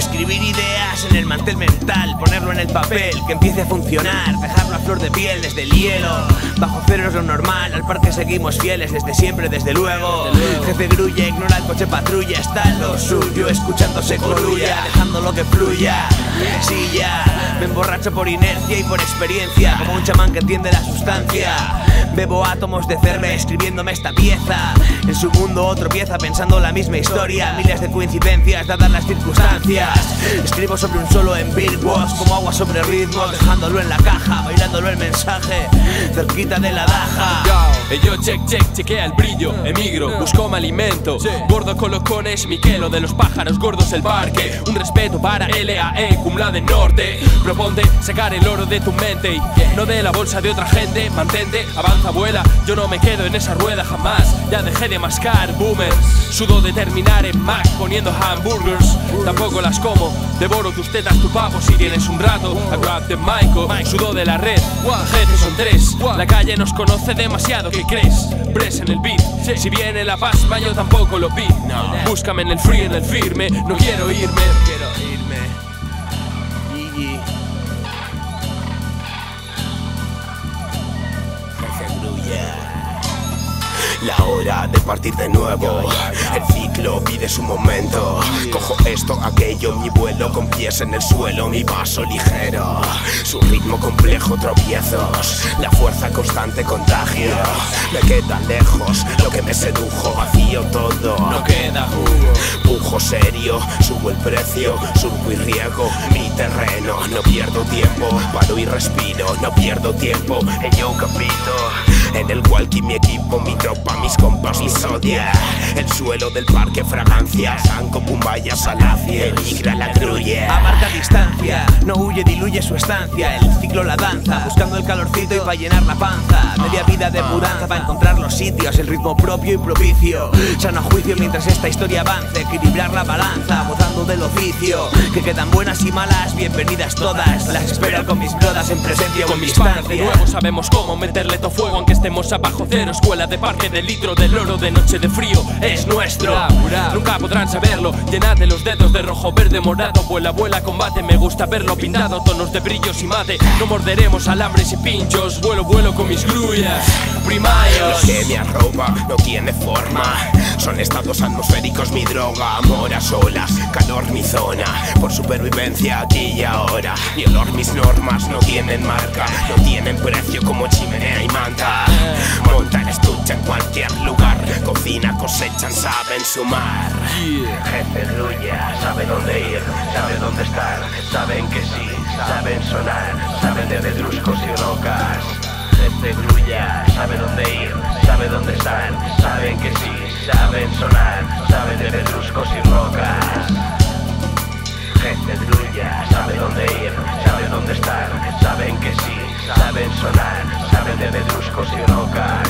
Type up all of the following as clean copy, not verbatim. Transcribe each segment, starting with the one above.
Escribir ideas en el mantel mental, ponerlo en el papel, que empiece a funcionar, dejarlo a flor de piel desde el hielo. Bajo cero es lo normal, al parque seguimos fieles desde siempre, desde luego. Jefe grulla, ignora el coche patrulla, está en lo suyo, escuchándose colulla, dejando lo que fluya. Sí, ya, me emborracho por inercia y por experiencia, como un chamán que entiende la sustancia. Bebo átomos de cerve escribiéndome esta pieza. En su mundo otro pieza pensando la misma historia. Miles de coincidencias dadas las circunstancias. Escribo sobre un solo en billboards, como agua sobre ritmos, dejándolo en la caja, bailándolo el mensaje, cerquita de la daja. Yo chequea el brillo, emigro, busco me alimento. Gordo con los cones, Miquelo de los pájaros gordos el parque. Un respeto para LAE, cum laude norte. Proponte sacar el oro de tu mente y no de la bolsa de otra gente. Mantente, avanza, vuela, yo no me quedo en esa rueda jamás. Ya dejé de mascar, boomer. Sudo de terminar en Mac poniendo hamburgers. Tampoco las como, devoro tus tetas, tu pavo si tienes un rato. I grab the Mike, sudo de la red. Jefes son tres, la calle nos conoce demasiado. ¿Qué crees? Press en el beat. Si viene la pasma yo tampoco lo vi. Búscame en el free, en el firme. No quiero irme. Gigi. Jefe grulla. La hora de partir de nuevo, el ciclo pide su momento. Cojo esto, aquello, mi vuelo con pies en el suelo, mi paso ligero. Su ritmo complejo, tropiezos, la fuerza constante contagio. Me queda lejos lo que me sedujo, vacío todo, no queda jugo. Pujo serio, subo el precio, surco y riego mi terreno. No pierdo tiempo, paro y respiro, no pierdo tiempo. Yo capito, en el walkie mi equipo, mi tropa, mis compas, mi sodia. El suelo del parque, fragancia, Sanco, Pumbaya, Salacia, emigra la grulla. A marca distancia, no huye, diluye su estancia. El ciclo la danza, buscando el calorcito y pa' llenar la panza. Media vida de mudanza para encontrar los sitios, el ritmo propio y propicio. Sano juicio mientras esta historia avance, equilibrar la balanza, gozando del oficio. Que quedan buenas y malas, bienvenidas todas. Las espero con mis brodas en presencia o en distancia. De nuevo sabemos cómo meterle to fuego aunque estemos abajo cero. Escuela de parque del litro del oro de noche de frío es nuestro. Nunca podrán saberlo. Llenad de los dedos de rojo, verde, morado. Vuela, vuela, combate. Me gusta verlo pintado, tonos de brillos y mate. No morderemos alambres y pinchos. Vuelo, vuelo con mis grullas primarios. Lo que me arroba no tiene forma. Son estados atmosféricos mi droga. Amor a solas, calor mi zona. Por supervivencia aquí y ahora. Mi olor, mis normas no tienen marca. No tienen precio como chimenea y manta. Montan estuche en cualquier lugar. Cocina, cosechan, saben sumar. Jefe grulla, sabe dónde ir, sabe dónde estar. Saben que sí, saben sonar. Saben de pedruscos y rocas. Jefe grulla, sabe dónde ir, sabe dónde estar. Saben que sí, saben sonar. Saben de pedruscos y rocas. Jefe grulla, sabe dónde ir, sabe dónde estar. Saben que sí, saben sonar. Saben de pedruscos y rocas.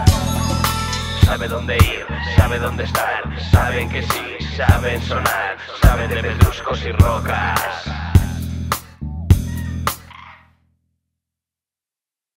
Sabe dónde ir, sabe dónde estar. Saben que sí, saben sonar. Saben de pedruscos y rocas.